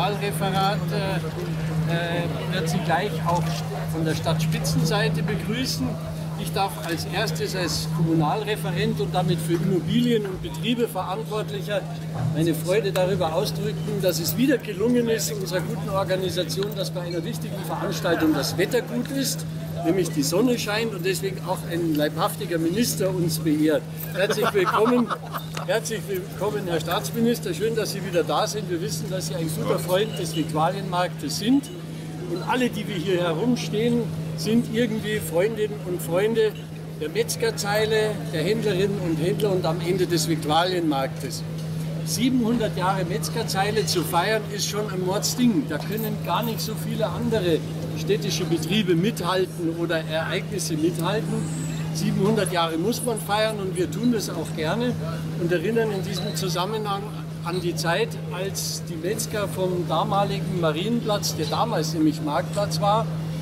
Kommunalreferat wird Sie gleich auch von der Stadtspitzenseite begrüßen. Ich darf als erstes als Kommunalreferent und damit für Immobilien und Betriebe Verantwortlicher meine Freude darüber ausdrücken, dass es wieder gelungen ist, unserer guten Organisation, dass bei einer wichtigen Veranstaltung das Wetter gut ist, nämlich die Sonne scheint und deswegen auch ein leibhaftiger Minister uns beehrt. Herzlich willkommen, Herr Staatsminister. Schön, dass Sie wieder da sind. Wir wissen, dass Sie ein guter Freund des Viktualienmarktes sind. Und alle, die wir hier herumstehen, sind irgendwie Freundinnen und Freunde der Metzgerzeile, der Händlerinnen und Händler und am Ende des Viktualienmarktes. 700 Jahre Metzgerzeile zu feiern, ist schon ein Mordsding. Da können gar nicht so viele andere städtische Betriebe mithalten oder Ereignisse mithalten. 700 Jahre muss man feiern und wir tun das auch gerne und erinnern in diesem Zusammenhang an die Zeit, als die Metzger vom damaligen Marienplatz, der damals nämlich Marktplatz war,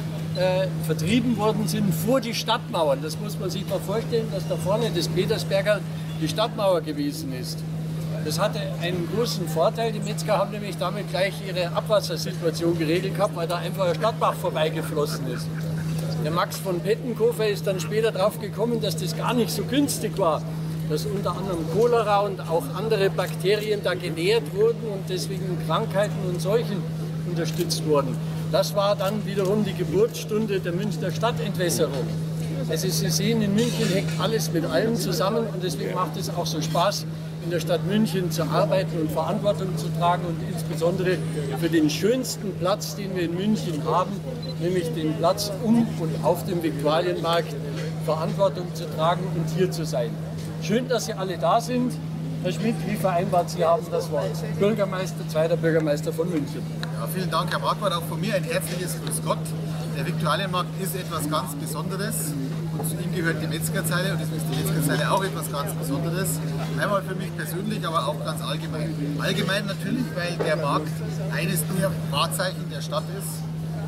vertrieben worden sind vor die Stadtmauern. Das muss man sich mal vorstellen, dass da vorne das Petersberger die Stadtmauer gewesen ist. Das hatte einen großen Vorteil. Die Metzger haben nämlich damit gleich ihre Abwassersituation geregelt gehabt, weil da einfach ein Stadtbach vorbeigeflossen ist. Der Max von Pettenkofer ist dann später darauf gekommen, dass das gar nicht so günstig war, dass unter anderem Cholera und auch andere Bakterien da genährt wurden und deswegen Krankheiten und Seuchen unterstützt wurden. Das war dann wiederum die Geburtsstunde der Münchner Stadtentwässerung. Also Sie sehen, in München hängt alles mit allem zusammen und deswegen macht es auch so Spaß, in der Stadt München zu arbeiten und Verantwortung zu tragen und insbesondere für den schönsten Platz, den wir in München haben, nämlich den Platz um und auf dem Viktualienmarkt, Verantwortung zu tragen und hier zu sein. Schön, dass Sie alle da sind. Herr Schmidt, wie vereinbart, Sie haben das Wort. Bürgermeister, zweiter Bürgermeister von München. Ja, vielen Dank, Herr Marquardt. Auch von mir ein herzliches Grüß Gott. Der Viktualienmarkt ist etwas ganz Besonderes und zu ihm gehört die Metzgerzeile und deswegen ist die Metzgerzeile auch etwas ganz Besonderes. Einmal für mich persönlich, aber auch ganz allgemein. Allgemein natürlich, weil der Markt eines der Wahrzeichen der Stadt ist.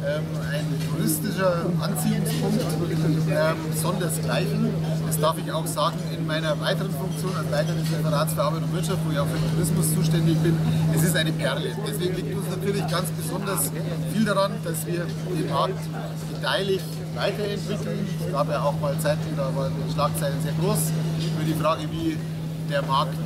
Ein touristischer Anziehungspunkt, sondersgleichen. Das darf ich auch sagen in meiner weiteren Funktion als Leiter des Referats für Arbeit und Wirtschaft, wo ich auch für den Tourismus zuständig bin. Es ist eine Perle. Deswegen liegt uns natürlich ganz besonders viel daran, dass wir den Markt gedeihlich weiterentwickeln. Es gab ja auch mal Zeiten, da waren die Schlagzeilen sehr groß über die Frage, wie der Markt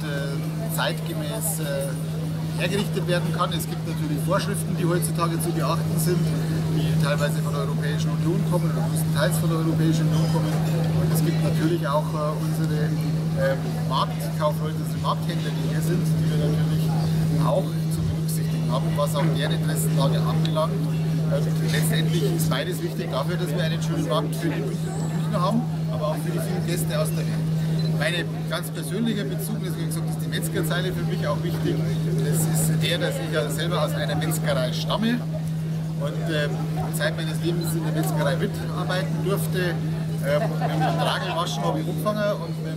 zeitgemäß hergerichtet werden kann. Es gibt natürlich Vorschriften, die heutzutage zu beachten sind, die teilweise von der Europäischen Union kommen oder größtenteils von der Europäischen Union kommen. Und es gibt natürlich auch unsere Marktkaufleute, unsere Markthändler, die hier sind, die wir natürlich auch zu berücksichtigen haben, was auch deren Interessenlage anbelangt. Letztendlich ist beides wichtig dafür, dass wir einen schönen Markt für die Münchner haben, aber auch für die vielen Gäste aus der Welt. Mein ganz persönlicher Bezug, deswegen gesagt, ist die Metzgerzeile für mich auch wichtig. Das ist der, dass ich ja selber aus einer Metzgerei stamme und Zeit meines Lebens in der Metzgerei mitarbeiten durfte. Mit dem Tragelwaschen habe ich angefangen und mit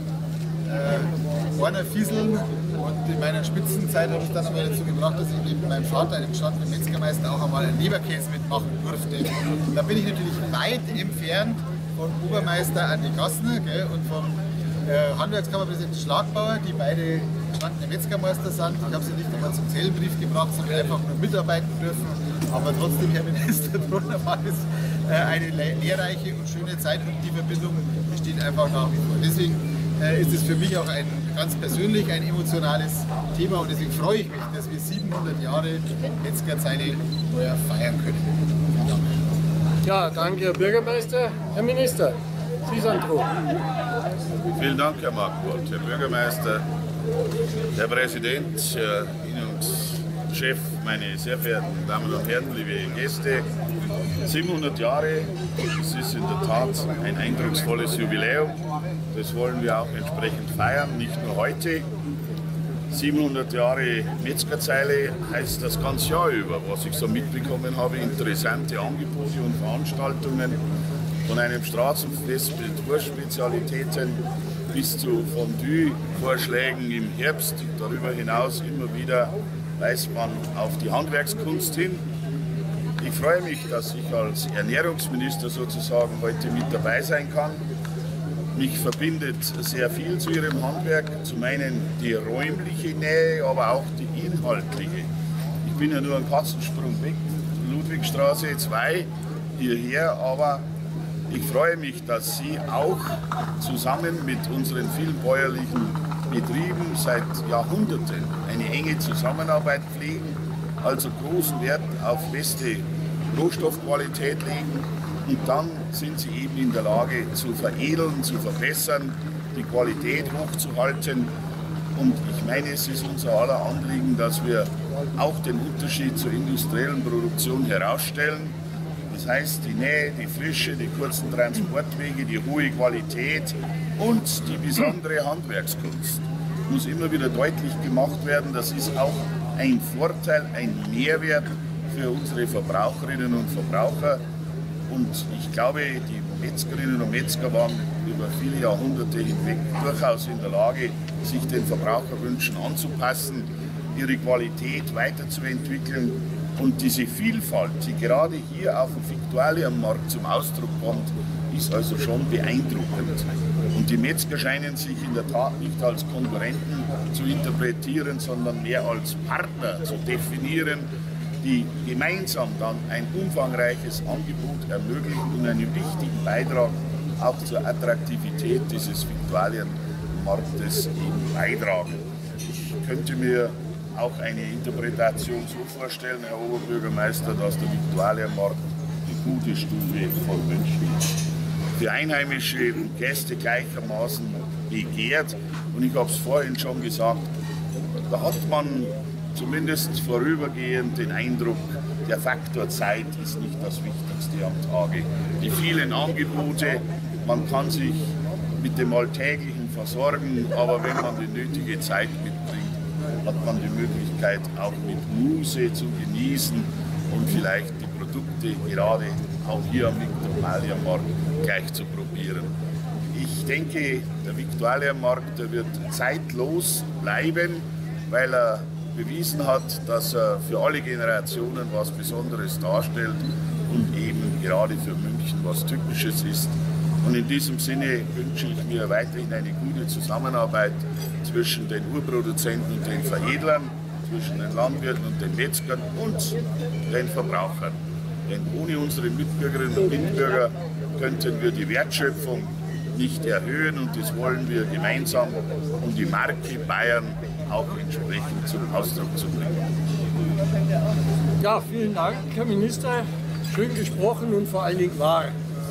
dem Warner Fieseln. Und in meiner Spitzenzeit habe ich dann einmal dazu gebracht, dass ich neben meinem Vater, einem gestandenen Metzgermeister, auch einmal einen Leberkäse mitmachen durfte. Da bin ich natürlich weit entfernt von Obermeister Andi Gassner und vom Handwerkskammerpräsident Schlagbauer, die beide gestandene Metzgermeister sind. Ich habe sie nicht einmal zum Zellenbrief gebracht, sondern einfach nur mitarbeiten dürfen. Aber trotzdem, Herr Minister Brunner, war es eine lehrreiche und schöne Zeit und die Verbindung besteht einfach nach wie vor. Deswegen ist es für mich auch ganz persönlich ein emotionales Thema und deswegen freue ich mich, dass wir 700 Jahre Metzgerzeile heuer feiern können. Ja, danke, Herr Bürgermeister. Herr Minister, Sie sind dran. Vielen Dank, Herr Marquardt, Herr Bürgermeister, Herr Präsident, Herr Innungschef, meine sehr verehrten Damen und Herren, liebe Gäste. 700 Jahre, das ist in der Tat ein eindrucksvolles Jubiläum. Das wollen wir auch entsprechend feiern, nicht nur heute. 700 Jahre Metzgerzeile heißt das ganze Jahr über, was ich so mitbekommen habe, interessante Angebote und Veranstaltungen. Von einem Straßenfest mit Wurstspezialitäten bis zu Fondue-Vorschlägen im Herbst. Darüber hinaus immer wieder weist man auf die Handwerkskunst hin. Ich freue mich, dass ich als Ernährungsminister sozusagen heute mit dabei sein kann. Mich verbindet sehr viel zu Ihrem Handwerk. Zum einen die räumliche Nähe, aber auch die inhaltliche. Ich bin ja nur einen Katzensprung weg, Ludwigstraße 2 hierher, aber ich freue mich, dass Sie auch zusammen mit unseren vielen bäuerlichen Betrieben seit Jahrhunderten eine enge Zusammenarbeit pflegen, also großen Wert auf beste Rohstoffqualität legen und dann sind Sie eben in der Lage zu veredeln, zu verbessern, die Qualität hochzuhalten. Und ich meine, es ist unser aller Anliegen, dass wir auch den Unterschied zur industriellen Produktion herausstellen. Das heißt, die Nähe, die Frische, die kurzen Transportwege, die hohe Qualität und die besondere Handwerkskunst muss immer wieder deutlich gemacht werden. Das ist auch ein Vorteil, ein Mehrwert für unsere Verbraucherinnen und Verbraucher. Und ich glaube, die Metzgerinnen und Metzger waren über viele Jahrhunderte hinweg durchaus in der Lage, sich den Verbraucherwünschen anzupassen, ihre Qualität weiterzuentwickeln. Und diese Vielfalt, die gerade hier auf dem Viktualienmarkt zum Ausdruck kommt, ist also schon beeindruckend. Und die Metzger scheinen sich in der Tat nicht als Konkurrenten zu interpretieren, sondern mehr als Partner zu definieren, die gemeinsam dann ein umfangreiches Angebot ermöglichen und einen wichtigen Beitrag auch zur Attraktivität dieses Viktualienmarktes beitragen. Ich könnte mir auch eine Interpretation so vorstellen, Herr Oberbürgermeister, dass der Viktualienmarkt die gute Stube von München für einheimische Gäste gleichermaßen begehrt. Und ich habe es vorhin schon gesagt, da hat man zumindest vorübergehend den Eindruck, der Faktor Zeit ist nicht das Wichtigste am Tage. Die vielen Angebote, man kann sich mit dem Alltäglichen versorgen, aber wenn man die nötige Zeit mitbringt, hat man die Möglichkeit auch mit Muße zu genießen und vielleicht die Produkte gerade auch hier am Viktualienmarkt gleich zu probieren. Ich denke, der Viktualienmarkt wird zeitlos bleiben, weil er bewiesen hat, dass er für alle Generationen was Besonderes darstellt und eben gerade für München was Typisches ist. Und in diesem Sinne wünsche ich mir weiterhin eine gute Zusammenarbeit zwischen den Urproduzenten und den Veredlern, zwischen den Landwirten und den Metzgern und den Verbrauchern. Denn ohne unsere Mitbürgerinnen und Mitbürger könnten wir die Wertschöpfung nicht erhöhen und das wollen wir gemeinsam, um die Marke Bayern auch entsprechend zum Ausdruck zu bringen. Ja, vielen Dank, Herr Minister. Schön gesprochen und vor allen Dingen wahr.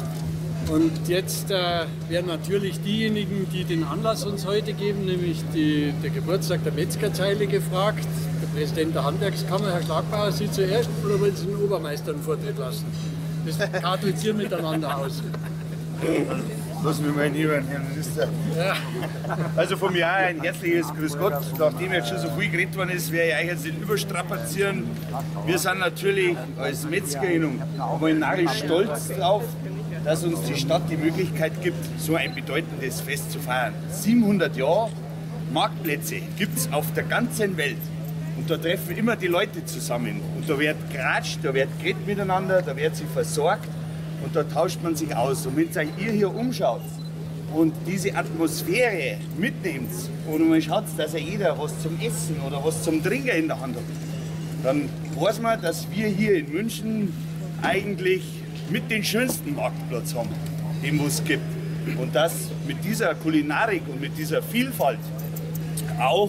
Und jetzt werden natürlich diejenigen, die den Anlass uns heute geben, nämlich der Geburtstag der Metzgerzeile, gefragt. Der Präsident der Handwerkskammer, Herr Schlagbauer, Sie zuerst oder wollen Sie den Obermeister einen Vortritt lassen? Das kartelt Sie miteinander aus. Lassen wir mal hinhören, Herr Minister. Ja. Also von mir auch ein herzliches Grüß Gott. Nachdem jetzt schon so viel geredet worden ist, werde ich euch jetzt nicht überstrapazieren. Wir sind natürlich als Metzgerinnen mal narrisch stolz drauf, dass uns die Stadt die Möglichkeit gibt, so ein bedeutendes Fest zu feiern. 700 Jahre Marktplätze gibt es auf der ganzen Welt. Und da treffen immer die Leute zusammen. Und da wird geratscht, da wird geredet miteinander, da wird sich versorgt. Und da tauscht man sich aus. Und wenn ihr hier umschaut und diese Atmosphäre mitnehmt und man schaut, dass ja jeder was zum Essen oder was zum Trinken in der Hand hat, dann weiß man, dass wir hier in München eigentlich mit den schönsten Marktplatz haben, den es gibt. Und dass mit dieser Kulinarik und mit dieser Vielfalt auch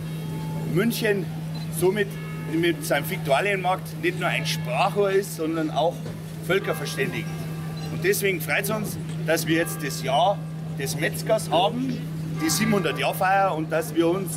München somit mit seinem Viktualienmarkt nicht nur ein Sprachrohr ist, sondern auch völkerverständigend. Und deswegen freut es uns, dass wir jetzt das Jahr des Metzgers haben, die 700-Jahr-Feier und dass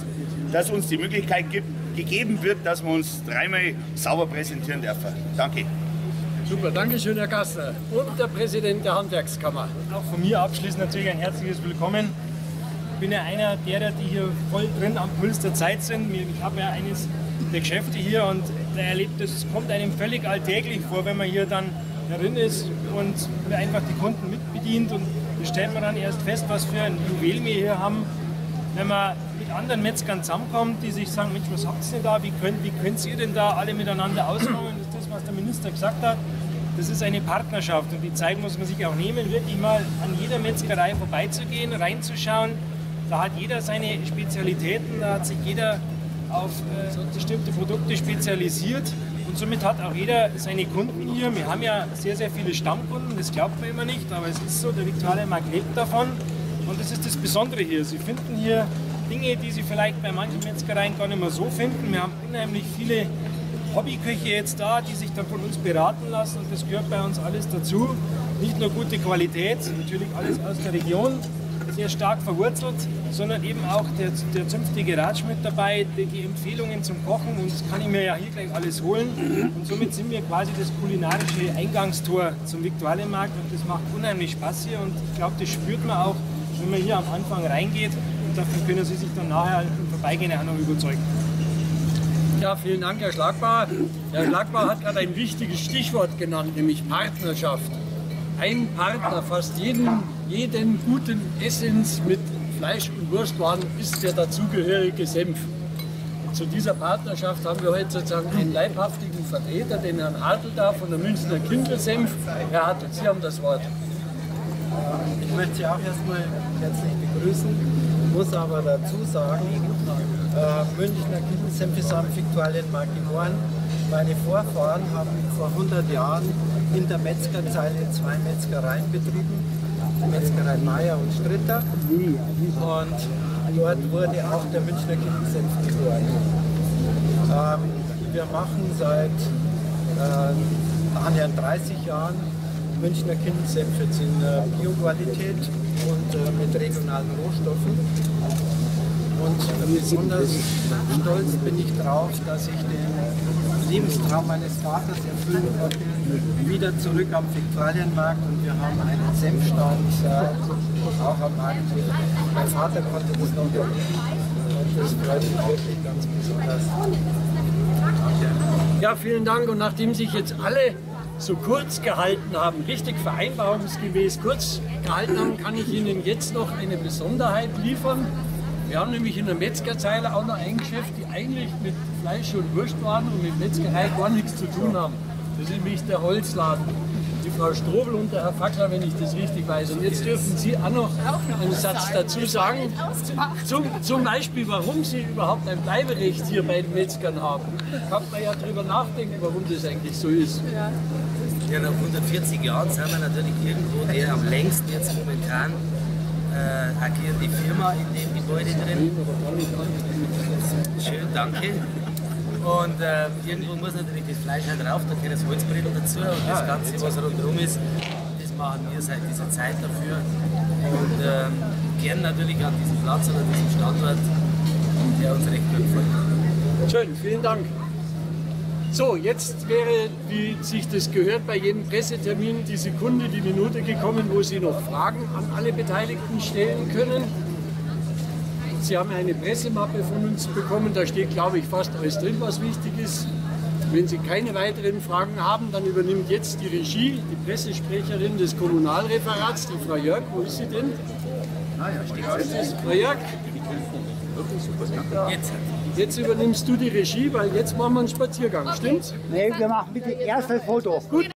uns die Möglichkeit gegeben wird, dass wir uns dreimal sauber präsentieren dürfen. Danke. Super, danke schön, Herr Gassner. Und der Präsident der Handwerkskammer. Auch von mir abschließend natürlich ein herzliches Willkommen. Ich bin ja einer derer, die hier voll drin am Puls der Zeit sind. Ich habe ja eines der Geschäfte hier und da erlebt, es kommt einem völlig alltäglich vor, wenn man hier dann drin ist und einfach die Kunden mitbedient. Und das stellt man dann erst fest, was für ein Juwel wir hier haben, wenn man mit anderen Metzgern zusammenkommt, die sich sagen, Mensch, was habt ihr denn da, wie könnt ihr denn da alle miteinander auskommen? Das ist das, was der Minister gesagt hat. Das ist eine Partnerschaft und die Zeit muss man sich auch nehmen, wirklich mal an jeder Metzgerei vorbeizugehen, reinzuschauen. Da hat jeder seine Spezialitäten, da hat sich jeder auf bestimmte Produkte spezialisiert und somit hat auch jeder seine Kunden hier. Wir haben ja sehr, sehr viele Stammkunden, das glaubt man immer nicht, aber es ist so, der Viktualienmarkt lebt davon und das ist das Besondere hier. Sie finden hier Dinge, die Sie vielleicht bei manchen Metzgereien gar nicht mehr so finden. Wir haben unheimlich viele Hobbyköche jetzt da, die sich dann von uns beraten lassen und das gehört bei uns alles dazu. Nicht nur gute Qualität, natürlich alles aus der Region, sehr stark verwurzelt, sondern eben auch der zünftige Ratsch mit dabei, die Empfehlungen zum Kochen und das kann ich mir ja hier gleich alles holen. Und somit sind wir quasi das kulinarische Eingangstor zum Viktualienmarkt und das macht unheimlich Spaß hier und ich glaube, das spürt man auch, wenn man hier am Anfang reingeht und davon können Sie sich dann nachher im Vorbeigehen auch noch überzeugen. Ja, vielen Dank, Herr Schlagbauer. Herr Schlagbauer hat gerade ein wichtiges Stichwort genannt, nämlich Partnerschaft. Ein Partner, fast jeden guten Essens mit Fleisch- und Wurstwaren ist der dazugehörige Senf. Zu dieser Partnerschaft haben wir heute sozusagen einen leibhaftigen Vertreter, den Herrn Hartl da von der Münchner Kindelsenf. Herr Hartl, Sie haben das Wort. Ich möchte Sie auch erstmal herzlich begrüßen, muss aber dazu sagen, Münchner Kindelsenf ist am Viktualienmarkt geboren. Meine Vorfahren haben vor 100 Jahren in der Metzgerzeile 2 Metzgereien betrieben, die Metzgerei Meier und Stritter. Und dort wurde auch der Münchner Kindelsenf geboren. Wir machen seit annähernd 30 Jahren Münchner Kindelsenf jetzt in Bioqualität und mit regionalen Rohstoffen. Und besonders stolz bin ich drauf, dass ich den Lebenstraum meines Vaters erfüllen konnte, wieder zurück am Viktualienmarkt und wir haben einen Senfstand auch am Markt. Mein Vater konnte das noch erleben und das freut mich wirklich ganz besonders. Ja, vielen Dank und nachdem sich jetzt alle so kurz gehalten haben, richtig vereinbarungsgemäß kurz gehalten haben, kann ich Ihnen jetzt noch eine Besonderheit liefern. Wir haben nämlich in der Metzgerzeile auch noch ein Geschäft, die eigentlich mit Fleisch- und Wurstwaren und mit Metzgerei gar nichts zu tun haben. Das ist nämlich der Holzladen. Die Frau Strobel und der Herr Fackler, wenn ich das richtig weiß. Und jetzt dürfen Sie auch noch einen Satz dazu sagen, zum Beispiel, warum Sie überhaupt ein Bleiberecht hier bei den Metzgern haben. Da kann man ja drüber nachdenken, warum das eigentlich so ist. Ja, nach 140 Jahren sind wir natürlich irgendwo der am längsten jetzt momentan agierende Firma in dem Gebäude drin. Schön, danke. Und irgendwo muss natürlich das Fleisch halt rauf, da gehört das Holzbrettel dazu und das Ganze, was rundherum ist, das machen wir seit dieser Zeit dafür. Und gern natürlich an diesem Platz und an diesem Standort, der uns recht gut gefällt. Schön, vielen Dank. So, jetzt wäre, wie sich das gehört, bei jedem Pressetermin die Sekunde, die Minute gekommen, wo Sie noch Fragen an alle Beteiligten stellen können. Sie haben eine Pressemappe von uns bekommen, da steht, glaube ich, fast alles drin, was wichtig ist. Wenn Sie keine weiteren Fragen haben, dann übernimmt jetzt die Regie, die Pressesprecherin des Kommunalreferats, die Frau Jörg. Wo ist sie denn? Frau Jörg, jetzt übernimmst du die Regie, weil jetzt machen wir einen Spaziergang, stimmt's? Nee, wir machen bitte erst das Foto. Gut.